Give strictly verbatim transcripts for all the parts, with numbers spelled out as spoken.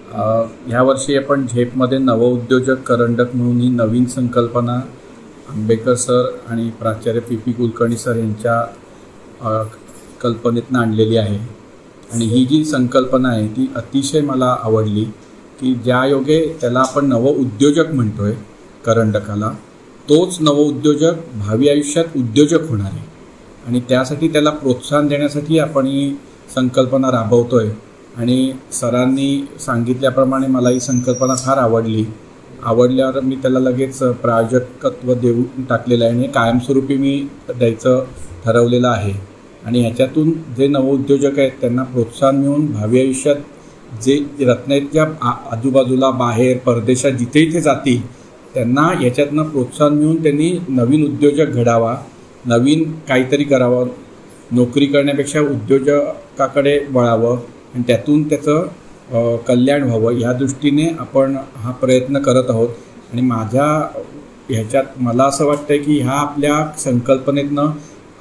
ह्या वर्षी आपण झेपमध्ये नवउद्योजक करंडक म्हणून ही नवीन संकल्पना आंबेकर सर आणि प्राचार्य पी पी कुलकर्णी सर यांच्या कल्पनेतून आणलेली आहे। आणि ही जी संकल्पना आहे ती अतिशय मला आवडली की ज्या योगे त्याला आपण नवउद्योजक म्हणतोय करंडकाला, तोच नवउद्योजक भावी आयुष्यात उद्योजक होणार आहे आणि त्यासाठी त्याला प्रोत्साहन देण्यासाठी आपण ही संकल्पना राबवतोय। आणि सरांनी सांगितल्याप्रमाणे मला ही संकल्पना फार आवडली आवडल्यावर मी त्याला लगेच प्रायोजकत्व देऊन टाकलेलं आहे आणि कायमस्वरूपी मी द्यायचं ठरवलेलं आहे। आणि ह्याच्यातून जे नवउद्योजक आहेत त्यांना प्रोत्साहन मिळून भावी आयुष्यात जे रत्नागिरीच्या आजूबाजूला बाहेर परदेशात जिथे इथे जातील त्यांना याच्यातनं प्रोत्साहन मिळून त्यांनी नवीन उद्योजक घडावा, नवीन काहीतरी करावं, नोकरी करण्यापेक्षा उद्योजकाकडे वळावं आणि त्यातून त्याचं कल्याण व्हावं ह्या दृष्टीने आपण हा प्रयत्न करत आहोत। आणि माझ्या ह्याच्यात मला असं वाटतं की ह्या आपल्या संकल्पनेतनं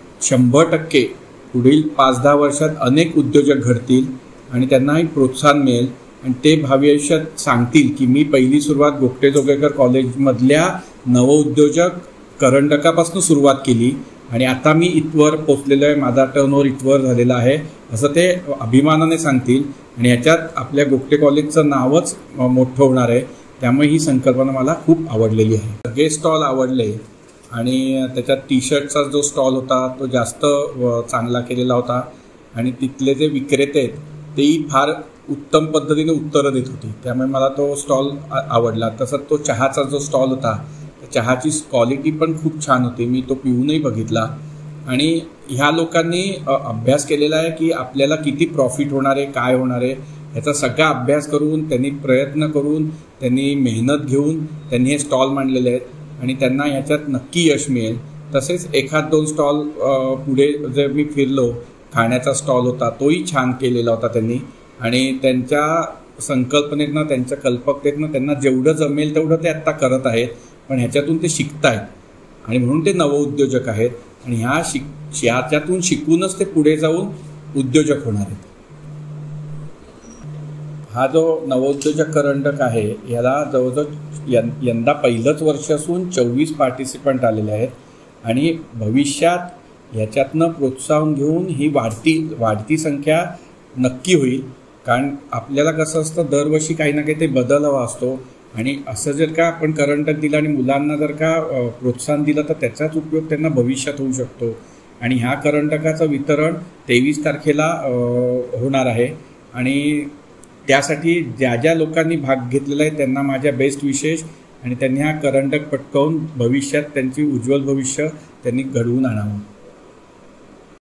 शंभर टक्के पुढील पाच दहा वर्षात अनेक उद्योजक घडतील आणि त्यांनाही प्रोत्साहन मिळेल आणि ते भावी आयुष्यात सांगतील की मी पहिली सुरुवात गोगटे जोगळेकर कॉलेजमधल्या नवउद्योजक करंडकापासून सुरुवात केली आणि आता मी इथवर पोचलेलो आहे, माझा टर्नओव्हर इथवर झालेला आहे असं ते अभिमानाने सांगतील। आणि ह्याच्यात आपल्या गोगटे कॉलेजचं नावच मोठं होणार आहे। त्यामुळे ही संकल्पना मला खूप आवडलेली आहे। सगळे स्टॉल आवडले आणि त्याच्यात टी शर्टचा जो स्टॉल होता तो जास्त चांगला केलेला होता आणि तिथले जे विक्रेते आहेत तेही फार उत्तम पद्धतीने उत्तरं देत होती, त्यामुळे मला तो स्टॉल आवडला। तसंच तो चहाचा जो स्टॉल होता चहाची क्वालिटी पण खूप छान होती, मी तो पिऊनही बघितला। आणि ह्या लोकांनी अभ्यास केलेला आहे की आपल्याला किती प्रॉफिट होणार आहे, काय होणार आहे ह्याचा सगळा अभ्यास करून त्यांनी प्रयत्न करून त्यांनी मेहनत घेऊन त्यांनी हे स्टॉल मांडलेले आहेत आणि त्यांना ह्याच्यात नक्की यश मिळेल। तसेच एखाद दोन स्टॉल पुढे जे मी फिरलो, खाण्याचा स्टॉल होता तोही छान केलेला होता त्यांनी आणि त्यांच्या संकल्पनेतनं त्यांच्या कल्पकतेतनं त्यांना जेवढं जमेल तेवढं ते आत्ता करत आहेत, पण ह्याच्यातून ते शिकत आहेत आणि म्हणून ते नवउद्योजक आहेत आणि ह्या शिक ह्याच्यातून शिकूनच ते पुढे जाऊन उद्योजक होणार आहेत। हा जो नवउद्योजक करंडक आहे याला जवळजवळ यं यंदा पहिलंच वर्ष असून चोवीस पार्टिसिपंट आलेले आहेत आणि भविष्यात ह्याच्यातनं प्रोत्साहन घेऊन ही वाढती वाढती संख्या नक्की होईल। कारण आपल्याला कसं असतं दरवर्षी काही ना काही ते बदल हवा असतो आणि असं जर का आपण करंडक दिलं आणि मुलांना जर का प्रोत्साहन दिलं तर त्याचाच उपयोग त्यांना भविष्यात होऊ शकतो। आणि ह्या करंडकाचं वितरण तेवीस तारखेला होणार आहे आणि त्यासाठी ज्या ज्या लोकांनी भाग घेतलेला आहे त्यांना माझ्या बेस्ट विशेष आणि त्यांनी हा करंडक पटकावून भविष्यात त्यांची उज्ज्वल भविष्य त्यांनी घडवून आणावं।